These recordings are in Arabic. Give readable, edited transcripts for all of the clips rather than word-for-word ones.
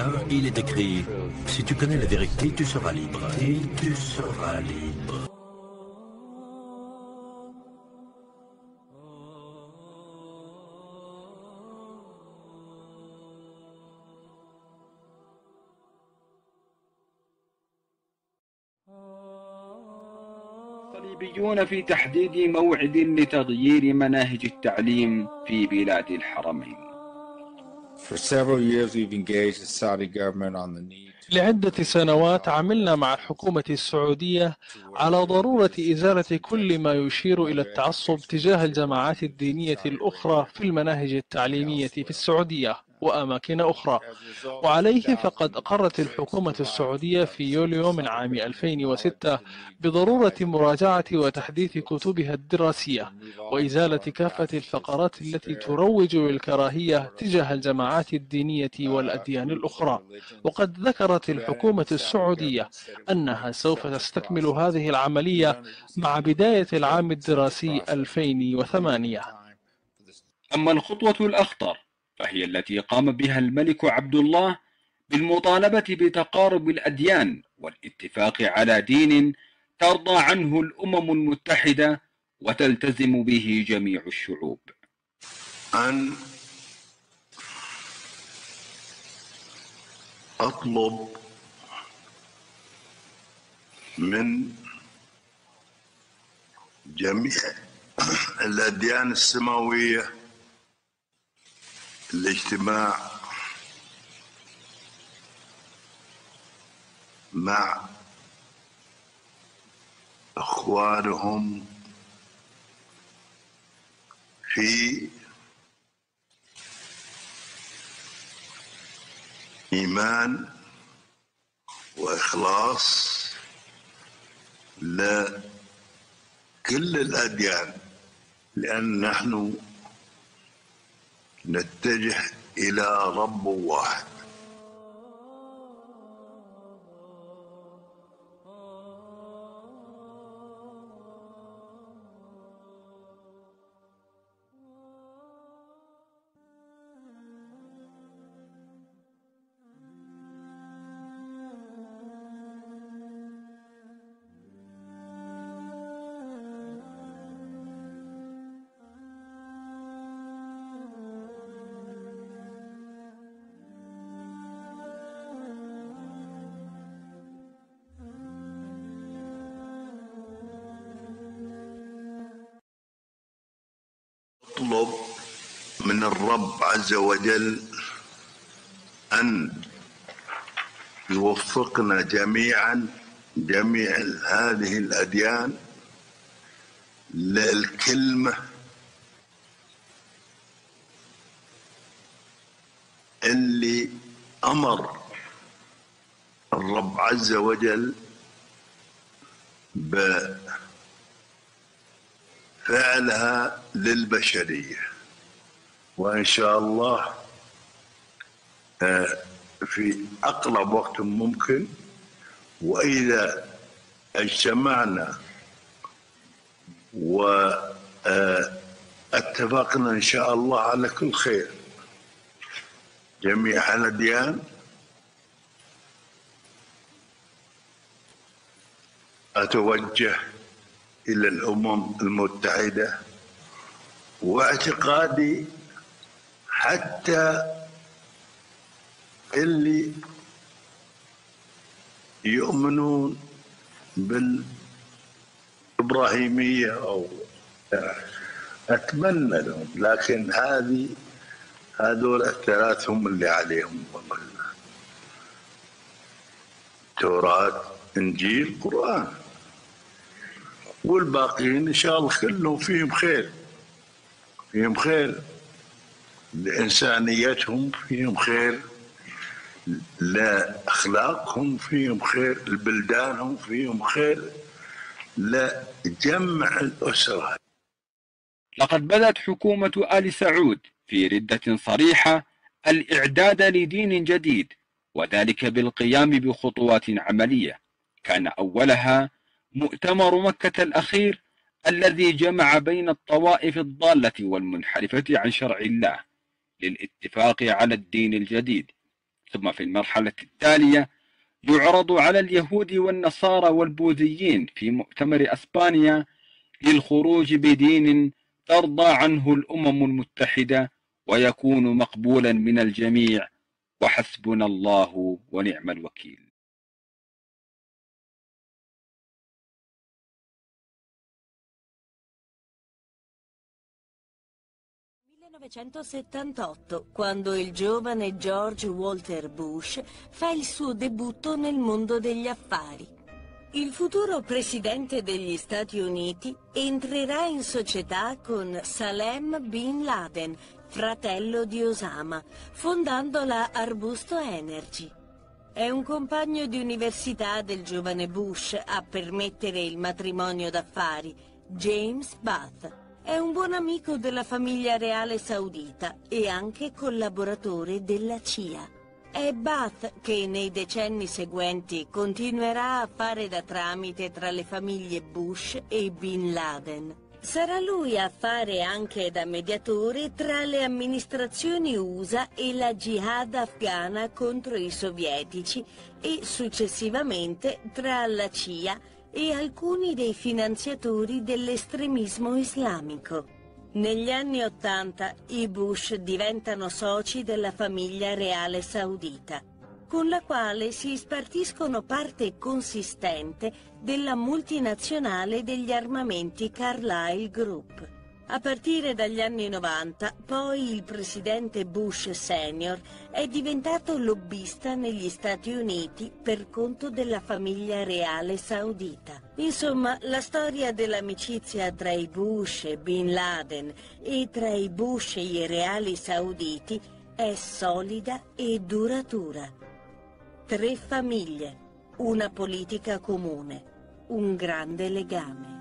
bien, il est écrit, si tu connais la vérité, tu seras libre. Et tu seras libre. الصليبيون في تحديد موعد لتغيير مناهج التعليم في بلاد الحرمين. لعدة سنوات عملنا مع الحكومة السعودية على ضرورة إزالة كل ما يشير إلى التعصب تجاه الجماعات الدينية الأخرى في المناهج التعليمية في السعودية وأماكن أخرى، وعليه فقد أقرت الحكومة السعودية في يوليو من عام 2006 بضرورة مراجعة وتحديث كتبها الدراسية وإزالة كافة الفقرات التي تروج للكراهية تجاه الجماعات الدينية والأديان الأخرى. وقد ذكرت الحكومة السعودية أنها سوف تستكمل هذه العملية مع بداية العام الدراسي 2008. أما الخطوة الأخطر فهي التي قام بها الملك عبد الله بالمطالبة بتقارب الأديان والاتفاق على دين ترضى عنه الأمم المتحدة وتلتزم به جميع الشعوب. أن أطلب من جميع الأديان السماوية الاجتماع مع أخوانهم في إيمان وإخلاص لكل الأديان، لأن نحن نتجه إلى رب واحد. أطلب من الرب عز وجل أن يوفقنا جميعا جميع هذه الأديان للكلمة اللي أمر الرب عز وجل بفعلها للبشرية. وإن شاء الله في أقرب وقت ممكن، وإذا اجتمعنا واتفقنا إن شاء الله على كل خير جميع الأديان، أتوجه إلى الأمم المتحدة، واعتقادي حتى اللي يؤمنون بالإبراهيمية أو أتمنى لهم، لكن هذول الثلاث هم اللي عليهم توراة إنجيل قرآن، والباقيين إن شاء الله كلهم فيهم خير، فيهم خير لإنسانيتهم، فيهم خير لأخلاقهم، فيهم خير لبلدانهم، فيهم خير لجمع الأسرة. لقد بدأت حكومة آل سعود في ردة صريحة الإعداد لدين جديد، وذلك بالقيام بخطوات عملية كان أولها مؤتمر مكة الأخير الذي جمع بين الطوائف الضالة والمنحرفة عن شرع الله للاتفاق على الدين الجديد، ثم في المرحلة التالية يعرض على اليهود والنصارى والبوذيين في مؤتمر أسبانيا للخروج بدين ترضى عنه الأمم المتحدة ويكون مقبولا من الجميع، وحسبنا الله ونعم الوكيل. Nel 1978, quando il giovane George Walter Bush fa il suo debutto nel mondo degli affari. Il futuro presidente degli Stati Uniti entrerà in società con Salem Bin Laden, fratello di Osama, fondando la Arbusto Energy. È un compagno di università del giovane Bush a permettere il matrimonio d'affari, James Bath. È un buon amico della famiglia reale saudita e anche collaboratore della CIA. È Bath che nei decenni seguenti continuerà a fare da tramite tra le famiglie Bush e Bin Laden. Sarà lui a fare anche da mediatore tra le amministrazioni USA e la jihad afghana contro i sovietici e successivamente tra la CIA e alcuni dei finanziatori dell'estremismo islamico. Negli anni '80 i Bush diventano soci della famiglia reale saudita, con la quale si spartiscono parte consistente della multinazionale degli armamenti Carlyle Group. A partire dagli anni '90, poi il presidente Bush Senior è diventato lobbista negli Stati Uniti per conto della famiglia reale saudita. Insomma, la storia dell'amicizia tra i Bush e Bin Laden e tra i Bush e i reali sauditi è solida e duratura. 3 famiglie, una politica comune, un grande legame.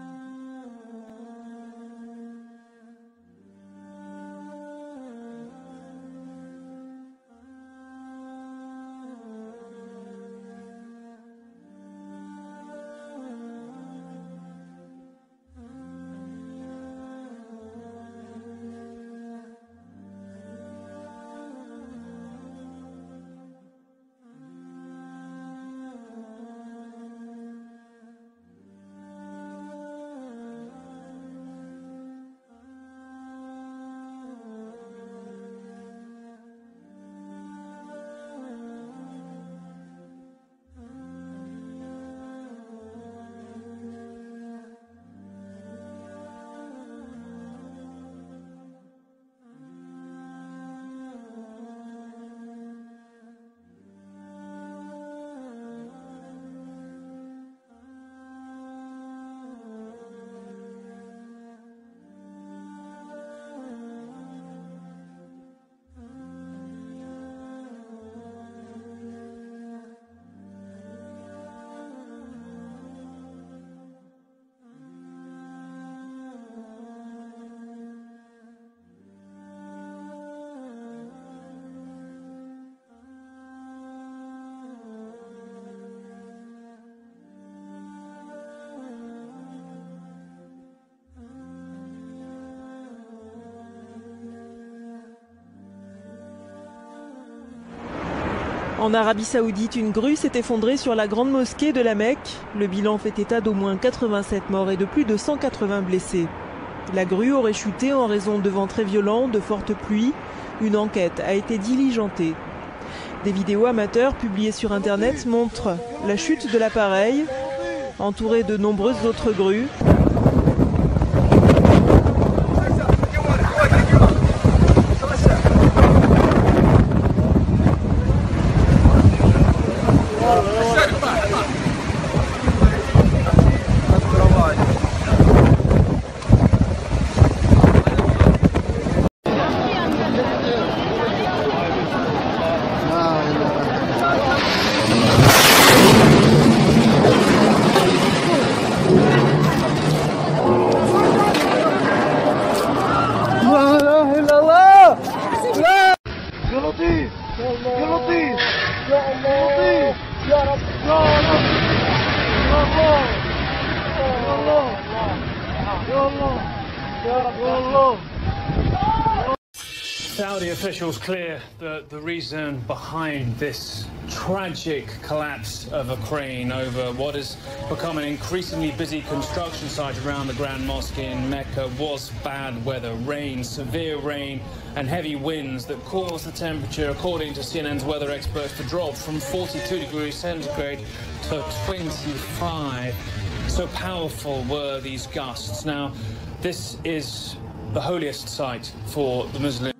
En Arabie Saoudite, une grue s'est effondrée sur la grande mosquée de la Mecque. Le bilan fait état d'au moins 87 morts et de plus de 180 blessés. La grue aurait chuté en raison de vents très violents, de fortes pluies. Une enquête a été diligentée. Des vidéos amateurs publiées sur Internet montrent la chute de l'appareil, entouré de nombreuses autres grues. Saudi officials clear the reason behind this tragic collapse of a crane over what has become an increasingly busy construction site around the Grand Mosque in Mecca was bad weather, rain, severe rain and heavy winds that caused the temperature, according to CNN's weather experts, to drop from 42 degrees centigrade to 25. So powerful were these gusts. Now, this is the holiest site for the Muslims.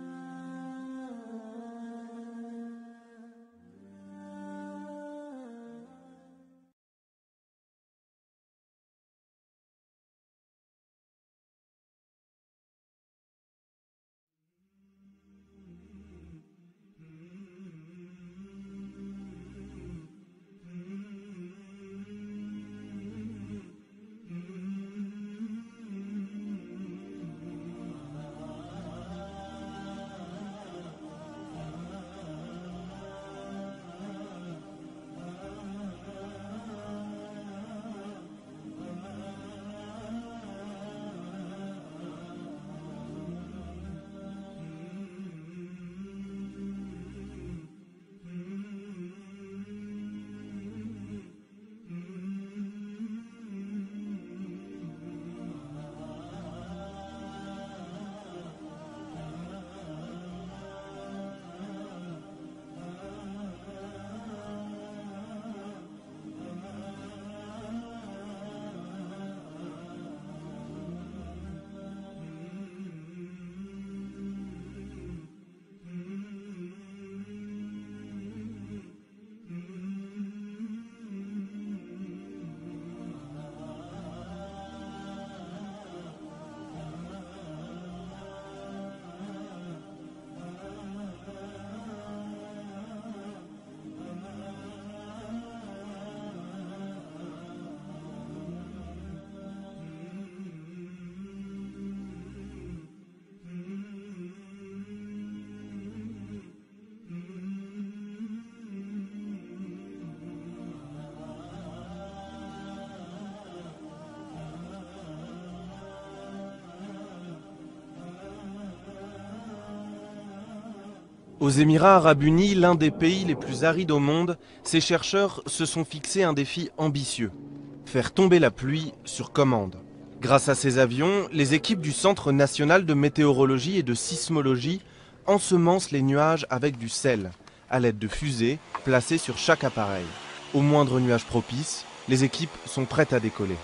Aux Émirats arabes unis, l'un des pays les plus arides au monde, ces chercheurs se sont fixés un défi ambitieux: faire tomber la pluie sur commande. Grâce à ces avions, les équipes du Centre national de météorologie et de sismologie ensemencent les nuages avec du sel, à l'aide de fusées placées sur chaque appareil. Au moindre nuage propice, les équipes sont prêtes à décoller.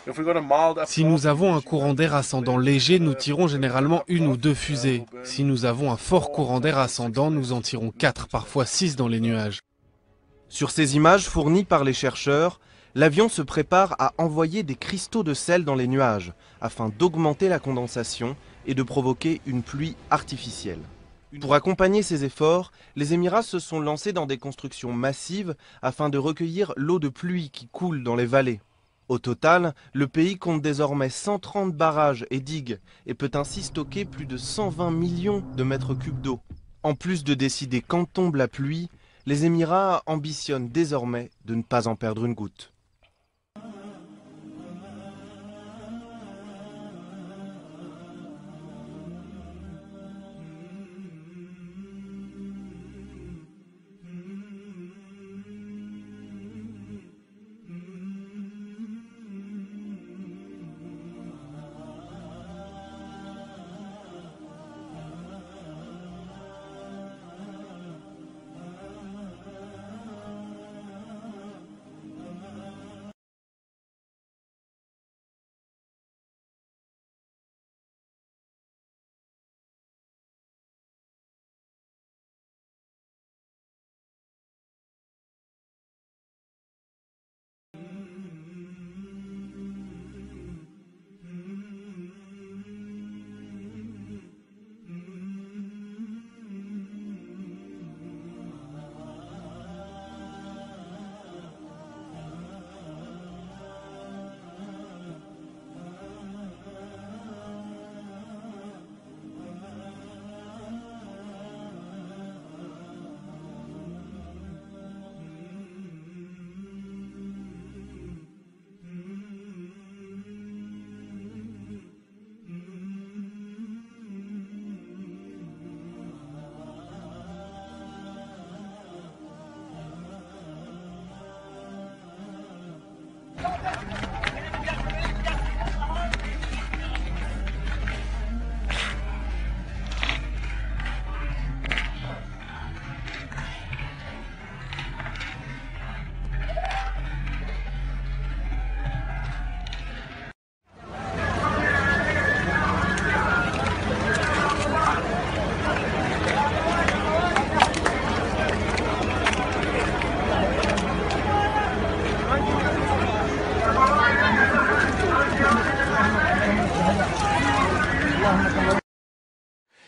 Si nous avons un courant d'air ascendant léger, nous tirons généralement 1 ou 2 fusées. Si nous avons un fort courant d'air ascendant, nous en tirons 4, parfois 6 dans les nuages. Sur ces images fournies par les chercheurs, l'avion se prépare à envoyer des cristaux de sel dans les nuages, afin d'augmenter la condensation et de provoquer une pluie artificielle. Pour accompagner ces efforts, les Émirats se sont lancés dans des constructions massives afin de recueillir l'eau de pluie qui coule dans les vallées. Au total, le pays compte désormais 130 barrages et digues et peut ainsi stocker plus de 120 millions de mètres cubes d'eau. En plus de décider quand tombe la pluie, les Émirats ambitionnent désormais de ne pas en perdre une goutte.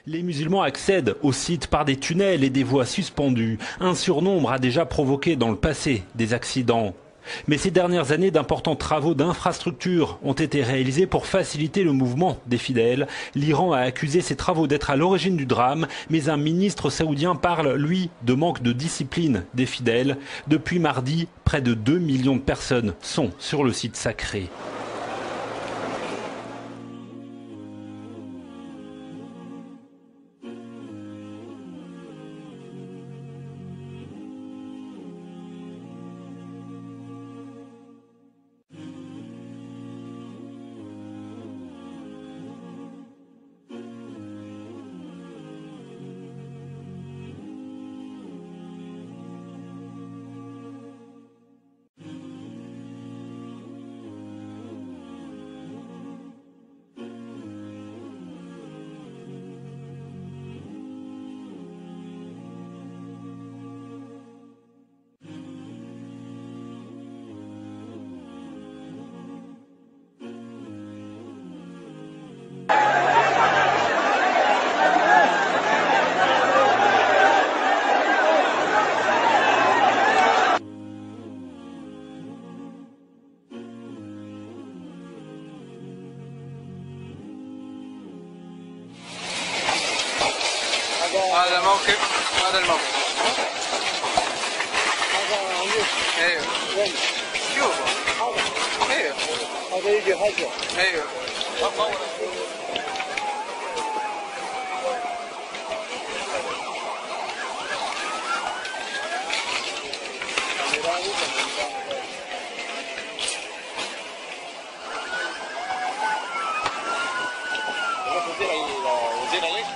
Les musulmans accèdent au site par des tunnels et des voies suspendues. Un surnombre a déjà provoqué dans le passé des accidents. Mais ces dernières années, d'importants travaux d'infrastructure ont été réalisés pour faciliter le mouvement des fidèles. L'Iran a accusé ces travaux d'être à l'origine du drame, mais un ministre saoudien parle, lui, de manque de discipline des fidèles. Depuis mardi, près de 2 millions de personnes sont sur le site sacré. هذا موقف هذا الموقف هذا عندك ايوه وين شوفه ايوه هذا يجي هجر ايوه وزير عليك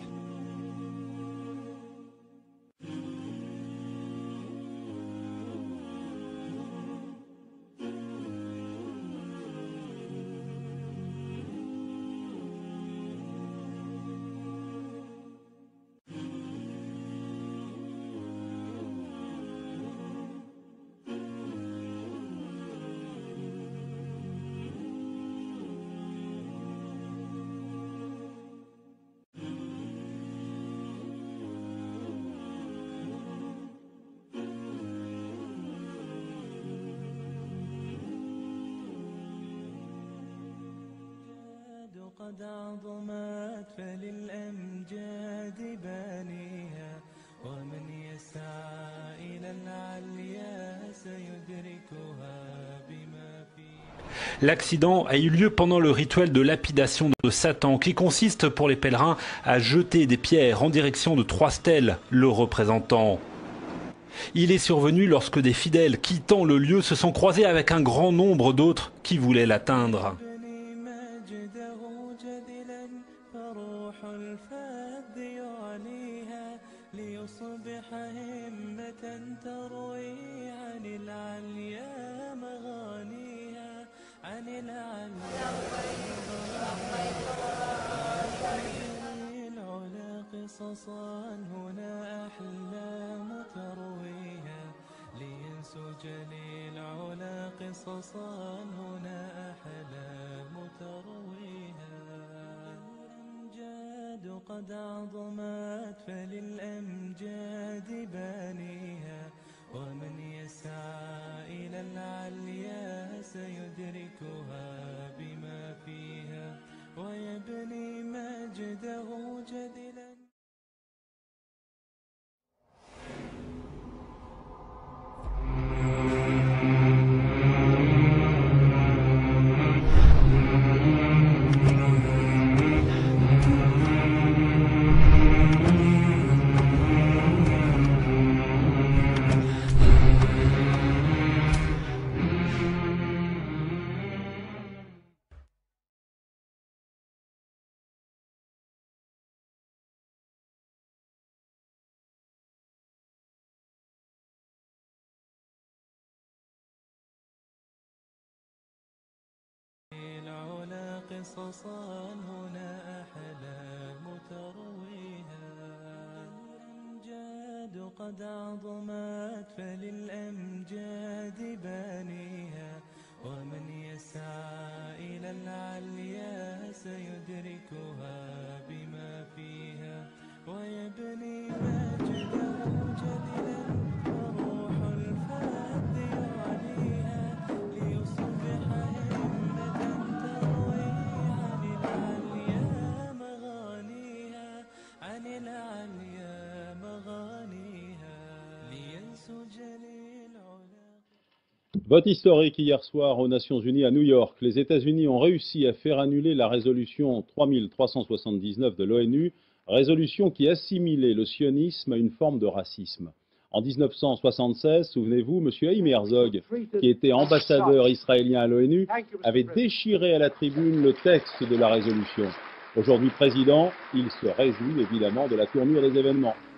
قد عظمت فللأمجاد بانيها ومن يسعى إلى العليا سيدركها بما فيها. L'accident a eu lieu pendant le rituel de lapidation de Satan qui consiste pour les pèlerins à jeter des pierres en direction de 3 stèles le représentant. Il est survenu lorsque des fidèles quittant le lieu se sont croisés avec un grand nombre d'autres qui voulaient l'atteindre. ليصبح همة تروي عن العليا مغانيها عن العليا العلا قصصا هنا أحلام ترويها لينسج للعلا قصصا هنا أحلام ترويها الأمجاد قد عظمت فللأمجاد بانيها ومن يسعى إلى العليا سيدركها بما فيها ويبني مجده جدلا. العلا قصصا هنا أحلام ترويها الأمجاد قد عظمت فللأمجاد بانيها ومن يسعى إلى العليا سيدركها بما فيها Vote historique hier soir aux Nations Unies à New York. Les États-Unis ont réussi à faire annuler la résolution 3379 de l'ONU, résolution qui assimilait le sionisme à une forme de racisme. En 1976, souvenez-vous, M. Haïm Herzog, qui était ambassadeur israélien à l'ONU, avait déchiré à la tribune le texte de la résolution. Aujourd'hui président, il se réjouit évidemment de la tournure des événements.